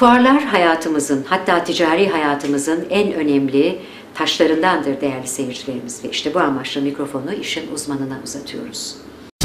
Fuarlar hayatımızın, hatta ticari hayatımızın en önemli taşlarındandır değerli seyircilerimiz ve işte bu amaçla mikrofonu işin uzmanına uzatıyoruz.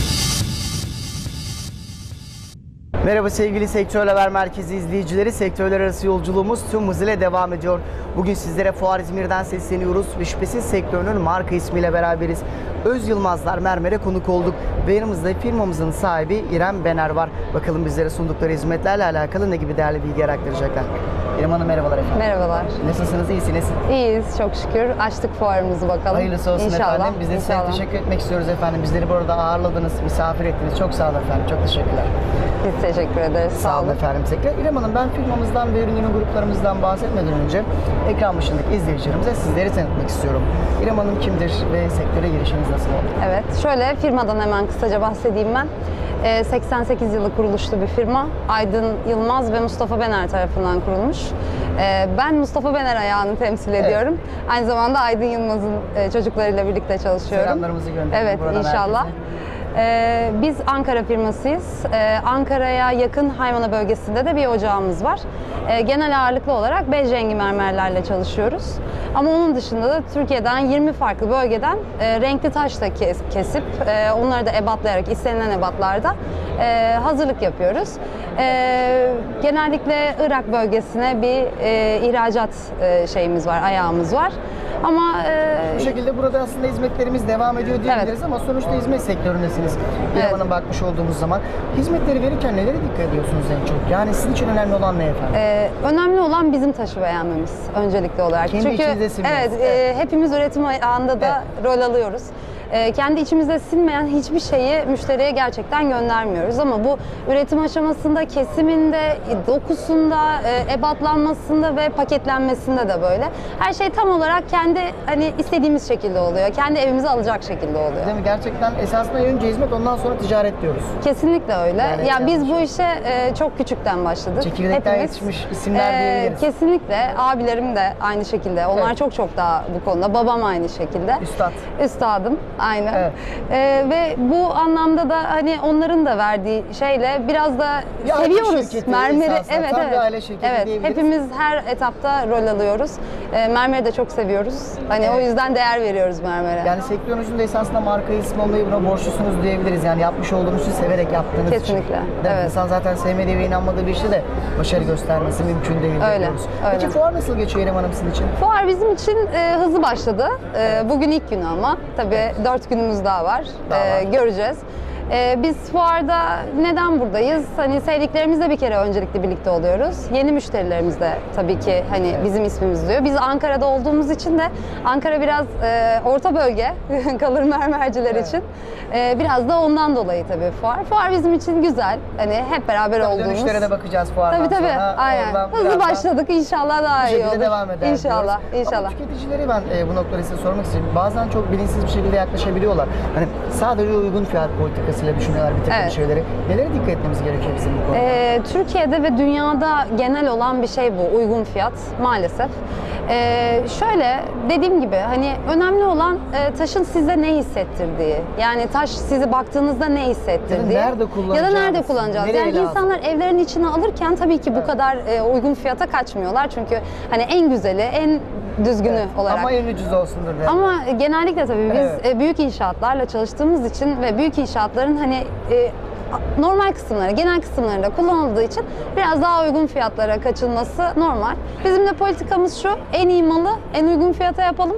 Merhaba sevgili Sektör Haber Merkezi izleyicileri. Sektörler arası yolculuğumuz tüm hızıyla devam ediyor. Bugün sizlere Fuar İzmir'den sesleniyoruz ve şüphesiz sektörünün marka ismiyle beraberiz. Öz Yılmazlar Mermer'e konuk olduk ve yanımızda firmamızın sahibi İrem Bener var. Bakalım bizlere sundukları hizmetlerle alakalı ne gibi değerli bilgiler aktaracaklar. İrem Hanım merhabalar efendim. Merhabalar. Nasılsınız, iyisiniz? İyiyiz çok şükür. Açtık fuarımızı bakalım. Hayırlısı olsun İnşallah, efendim. Biz de size inşallah. teşekkür etmek istiyoruz efendim. Bizleri burada ağırladınız, misafir ettiniz. Çok sağ olun efendim. Çok teşekkürler. Biz teşekkür ederiz. Sağ olun efendim tekrar. İrem Hanım, ben firmamızdan ve ürün gruplarımızdan bahsetmeden önce ekran başındaki izleyicilerimize sizleri tanıtmak istiyorum. İrem Hanım kimdir ve sektöre girişiniz nasıl oldu? Evet, şöyle firmadan hemen kısaca bahsedeyim ben. 88 yılı kuruluşlu bir firma. Aydın Yılmaz ve Mustafa Bener tarafından kurulmuş. Ben Mustafa Bener ayağını temsil ediyorum. Aynı zamanda Aydın Yılmaz'ın çocuklarıyla birlikte çalışıyorum. Selamlarımızı gönderelim. Evet, inşallah. Biz Ankara firmasıyız. Ankara'ya yakın Haymana bölgesinde de bir ocağımız var. Genel ağırlıklı olarak bej rengi mermerlerle çalışıyoruz. Ama onun dışında da Türkiye'den 20 farklı bölgeden renkli taş da kesip onları da ebatlayarak istenilen ebatlarda hazırlık yapıyoruz. Genellikle Irak bölgesine bir ihracat şeyimiz var, ayağımız var. Ama bu şekilde burada aslında hizmetlerimiz devam ediyor diyebiliriz ama sonuçta hizmet sektöründesiniz. İrem Hanım bakmış olduğumuz zaman hizmetleri verirken nelere dikkat ediyorsunuz en çok? Yani sizin için önemli olan ne efendim? Önemli olan bizim taşı beğenmemiz öncelikli olarak. Kendi Çünkü içinizde sinmeniz. hepimiz üretim ayağında da rol alıyoruz. Kendi içimizde sinmeyen hiçbir şeyi müşteriye gerçekten göndermiyoruz ama bu üretim aşamasında, kesiminde, dokusunda, ebatlanmasında ve paketlenmesinde de böyle. Her şey tam olarak kendi istediğimiz şekilde oluyor. Kendi evimize alacak şekilde oluyor. Değil mi? Gerçekten esasında önce hizmet, ondan sonra ticaret diyoruz. Kesinlikle öyle. Yani ya biz bu işe çok küçükten başladık. Çekirdekten yetişmiş isimler diyebiliriz. Kesinlikle. Abilerim de aynı şekilde. Onlar çok daha bu konuda. Babam aynı şekilde. Üstad. Üstadım. Aynen. Evet. Ve bu anlamda da onların da verdiği şeyle biraz da bir seviyoruz mermeri. Evet, tam bir aile şirketi diyebiliriz. Hepimiz her etapta rol alıyoruz. Mermeri de çok seviyoruz. O yüzden değer veriyoruz mermere. Yani sektörünüzün de esasında marka ismi olmayı buna borçlusunuz diyebiliriz. Yani yapmış olduğunuz işi severek yaptığınız Kesinlikle. için. Evet. İnsan zaten sevmediği ve inanmadığı bir işte de başarı göstermesi mümkün değil. Öyle. Diyoruz. Peki fuar nasıl geçiyor İrem Hanım sizin için? Fuar bizim için hızlı başladı. Bugün ilk günü ama tabii 4 günümüz daha var. Göreceğiz. Biz fuarda neden buradayız? Sevdiklerimizle bir kere öncelikle birlikte oluyoruz. Yeni müşterilerimiz de tabii ki bizim ismimiz duyuyor. Biz Ankara'da olduğumuz için de Ankara biraz orta bölge kalır mermerciler için. Biraz da ondan dolayı tabii fuar. Fuar bizim için güzel. Hep beraber olduğumuz. Dönüşlere de bakacağız fuardan tabii. sonra. Aynen. Hızlı başladık. İnşallah daha iyi olur. Devam eder İnşallah. diyoruz. İnşallah. Ama tüketicileri ben bu noktada size sormak istiyorum. Bazen çok bilinçsiz bir şekilde yaklaşabiliyorlar. Sadece uygun fiyat politikasıyla düşünüyorlar bir takım şeyleri. Nelere dikkat etmemiz gerekiyor bizim bu konuda? Türkiye'de ve dünyada genel olan bir şey bu. Uygun fiyat maalesef. Şöyle dediğim gibi önemli olan taşın size ne hissettirdiği. Yani taş sizi baktığınızda ne hissettirdiği. Ya da nerede kullanacağız? Yani insanlar evlerin içine alırken tabii ki bu kadar uygun fiyata kaçmıyorlar. Çünkü en güzeli, en düzgünü olarak. Ama en ucuz olsundur. Yani. Ama genellikle tabii biz büyük inşaatlarla çalıştığımız için ve büyük inşaatların normal kısımları, genel kısımlarında kullanıldığı için biraz daha uygun fiyatlara kaçılması normal. Bizim de politikamız şu: en iyi malı en uygun fiyata yapalım.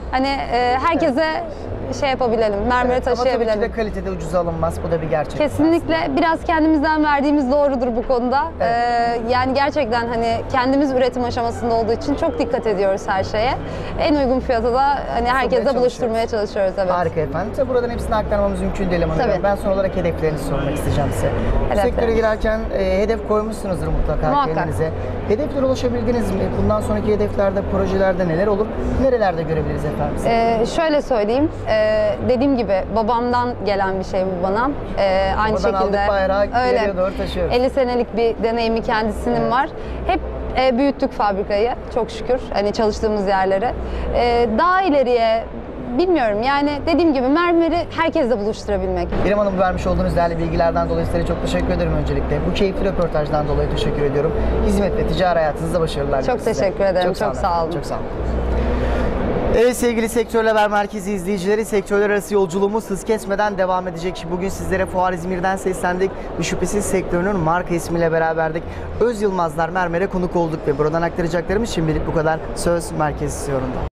Herkese yapabilelim, mermeri taşıyabilelim. Ama tabii ki de kalitede ucuza alınmaz. Bu da bir gerçek. Kesinlikle. Biraz kendimizden verdiğimiz doğrudur bu konuda. Yani gerçekten kendimiz üretim aşamasında olduğu için çok dikkat ediyoruz her şeye. En uygun fiyata da herkese buluşturmaya çalışıyoruz. Evet. Harika efendim. Tabii buradan hepsini aktarmamız mümkün değil ama ben son olarak hedeflerinizi sormak isteyeceğim size. Bu sektöre girerken hedef koymuşsunuzdur mutlaka kendinize. Hedeflere ulaşabildiniz mi? Bundan sonraki hedeflerde, projelerde neler olur? Nerelerde görebiliriz efendim? Şöyle söyleyeyim. Dediğim gibi babamdan gelen bir şey bu bana. Aynı şekilde. Aldık bayrağı, ileriye doğru taşıyoruz. 50 senelik bir deneyimi kendisinin var. Hep büyüttük fabrikayı çok şükür çalıştığımız yerlere. Daha ileriye bilmiyorum yani dediğim gibi mermeri herkesle buluşturabilmek. İrem Hanım, vermiş olduğunuz değerli bilgilerden dolayı size çok teşekkür ederim öncelikle. Bu keyifli röportajdan dolayı teşekkür ediyorum. Hizmet ve ticari hayatınızda başarılar Çok size. teşekkür ederim. Çok sağ olun. Çok sağ olun. Evet sevgili Sektör Haber Merkezi izleyicileri, sektörler arası yolculuğumuz hız kesmeden devam edecek. Bugün sizlere Fuar İzmir'den seslendik ve şüphesiz sektörünün marka ismiyle beraberdik. Öz Yılmazlar Mermer'e konuk olduk ve buradan aktaracaklarımız şimdilik bu kadar. Söz Merkez istiyorum'da.